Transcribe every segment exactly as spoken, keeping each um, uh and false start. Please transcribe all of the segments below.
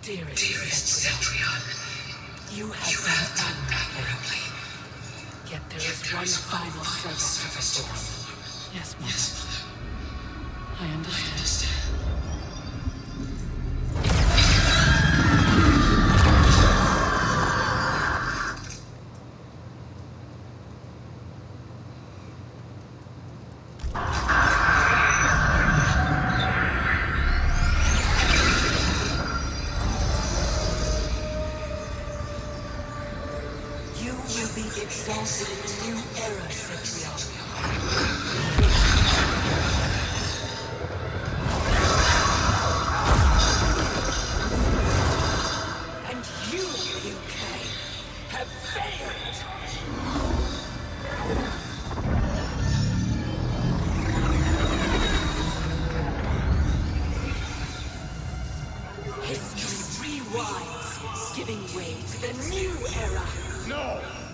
Dearest Cetrion, you have done admirably. Yet there is one final service to perform. Yes, Mother. I understand. You will be exalted in the new era, Cetrion. And you, Liu Kang, have failed! History rewinds, giving way to the new era! No!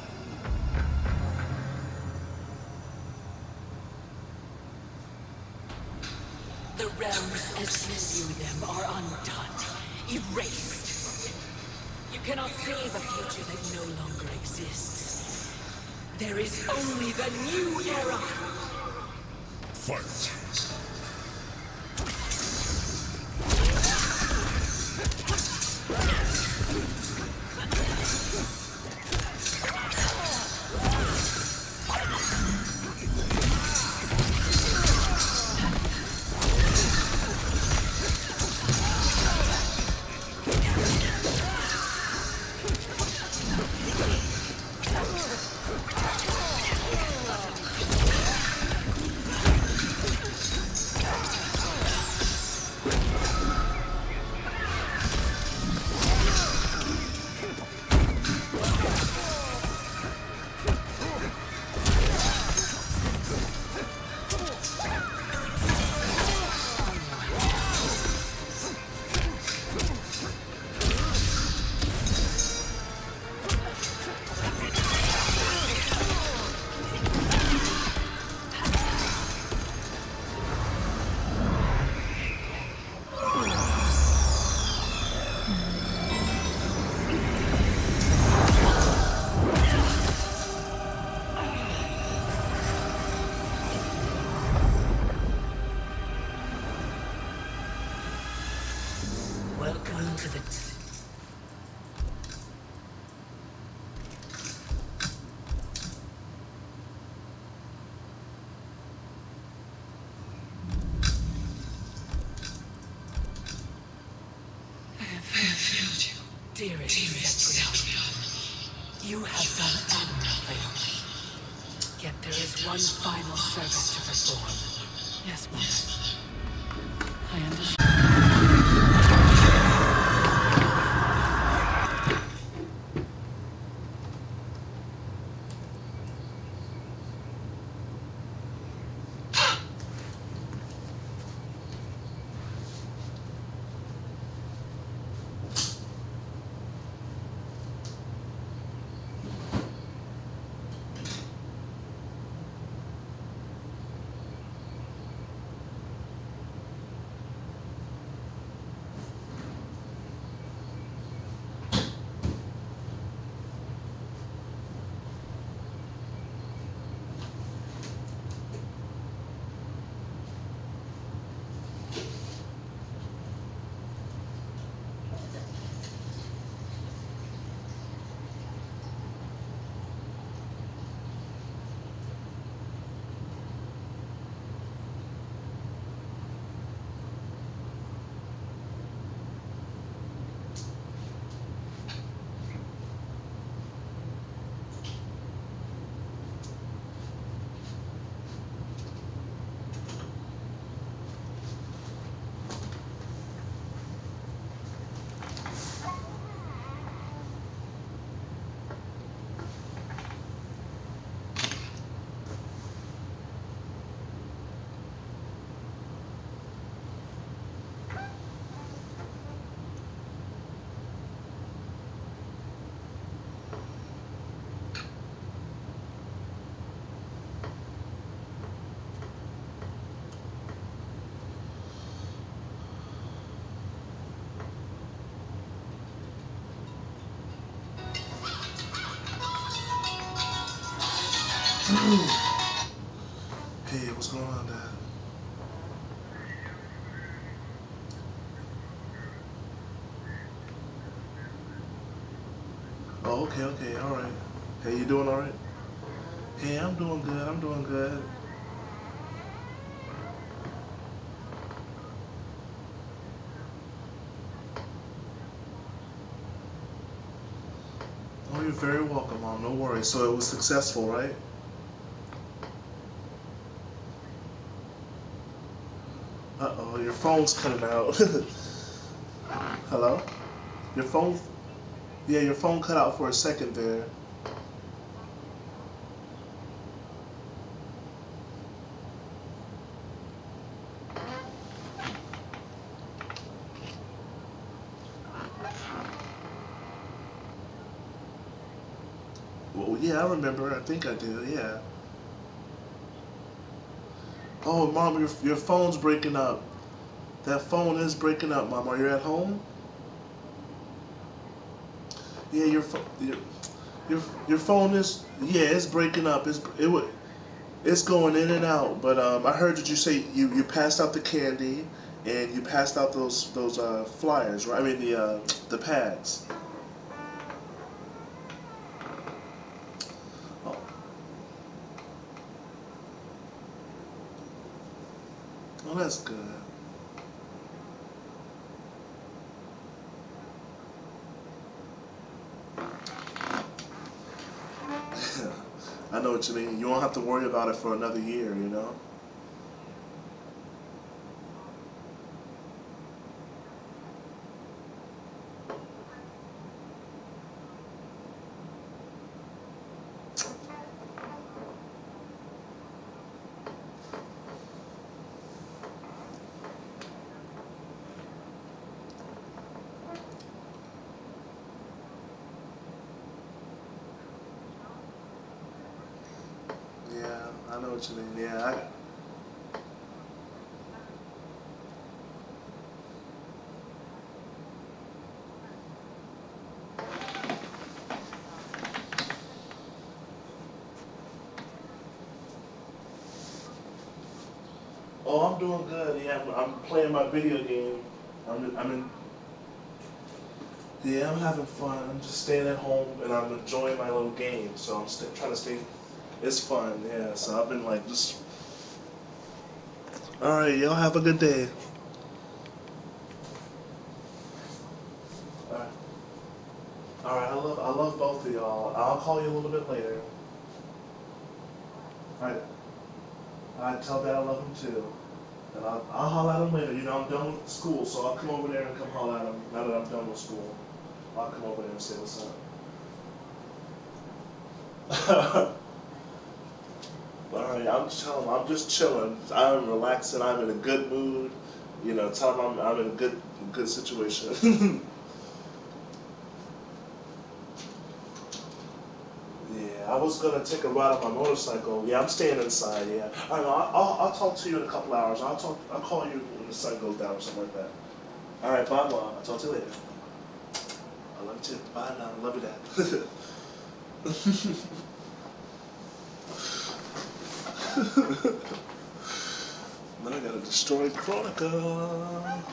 The realms as you knew them are undone, erased. You cannot save a future that no longer exists. There is only the new era! Fight! Welcome to the... I have failed you. Dearest Cetrion, you have done admirably. Yet there is one final service to perform. Yes, Mother. I understand. Hey, what's going on, Dad? Oh, okay, okay, all right. Hey, you doing all right? Hey, I'm doing good. I'm doing good. Oh, you're very welcome, Mom. No worries. So it was successful, right? Uh-oh, your phone's cutting out. Hello? Your phone? Yeah, your phone cut out for a second there. Well, yeah, I remember. I think I do. Yeah. Oh, Mom, your your phone's breaking up. That phone is breaking up, Mom. Are you at home? Yeah, your phone. Your, your your phone is yeah, it's breaking up. It's it would it's going in and out. But um, I heard that you say you, you passed out the candy and you passed out those those uh, flyers, right? I mean the uh, the pads. Oh, oh, that's good. I know what you mean. You won't have to worry about it for another year, you know. Yeah, I know what you mean. Yeah, I, oh, I'm doing good. Yeah, I'm, I'm playing my video game. I'm, I'm in. Yeah, I'm having fun. I'm just staying at home and I'm enjoying my little game. So I'm st- trying to stay. It's fun. Yeah. So I've been like just. All right, y'all have a good day. All right. All right. I love I love both of y'all. I'll call you a little bit later. All right. I tell Dad I love him too. And I'll, I'll holler at him later. You know, I'm done with school, so I'll come over there and come holler at him now that I'm done with school. I'll come over there and say what's up. All right, I'm just telling him, I'm just chilling. I'm relaxing. I'm in a good mood. You know, tell him I'm, I'm in a good good situation. Yeah, I was gonna take a ride on my motorcycle. Yeah, I'm staying inside. Yeah, I know. I'll, I'll, I'll talk to you in a couple hours. I'll talk. I'll call you when the sun goes down or something like that. All right, bye, Mom. I'll talk to you later. I love you too. Bye now. Love you, Dad. Then I gotta destroy Chronica.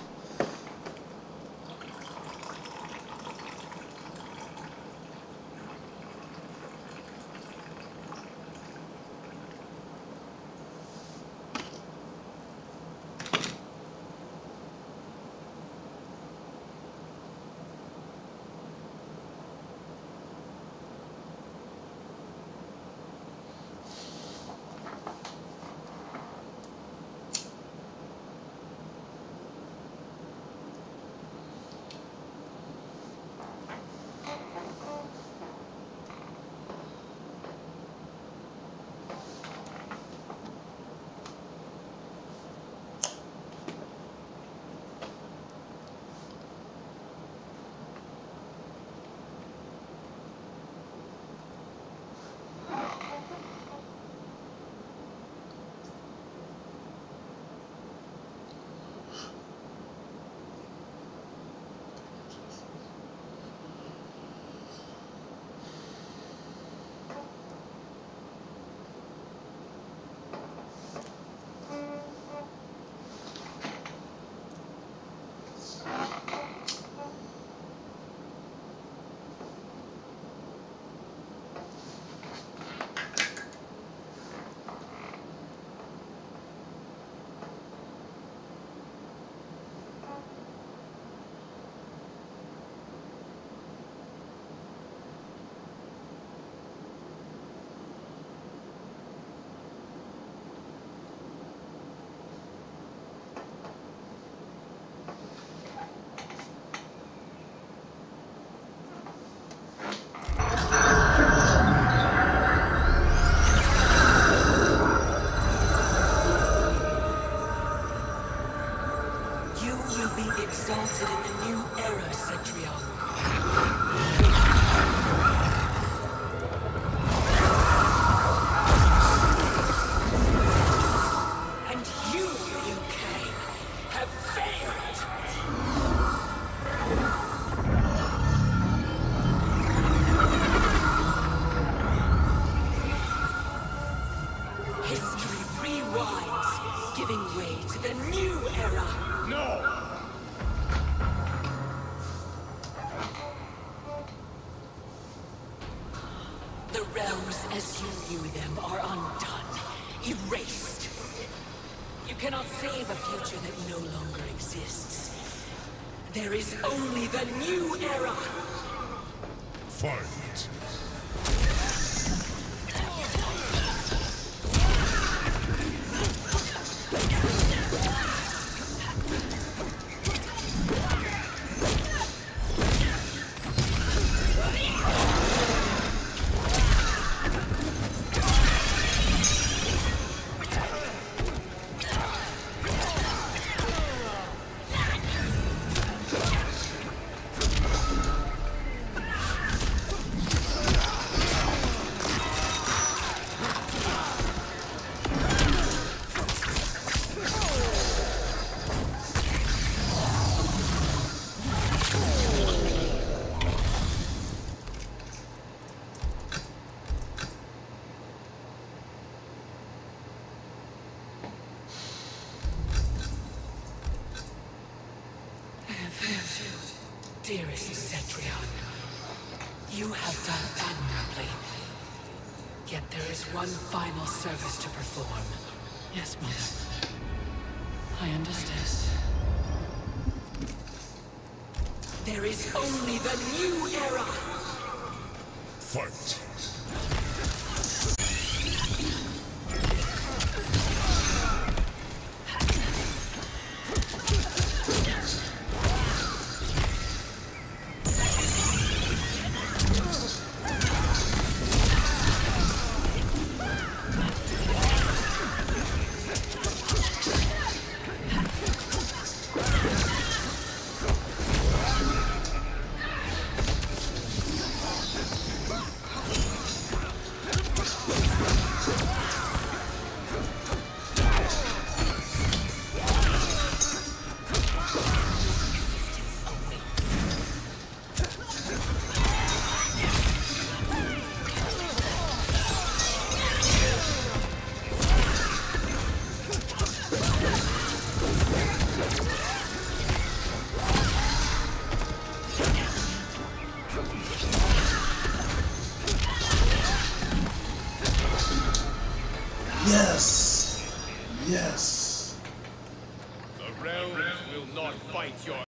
resulted in the new era, Cetrion. And you, Liu Kang, have failed! History rewinds, giving way to the new era! No! The realms as you knew them are undone, erased. You cannot save a future that no longer exists. There is only the new era! Fight! Dearest Cetrion, you have done admirably. Yet there is one final service to perform. Yes, Mother. I understand. There is only the new era! Fight! Yes! Yes! The realms will not fight your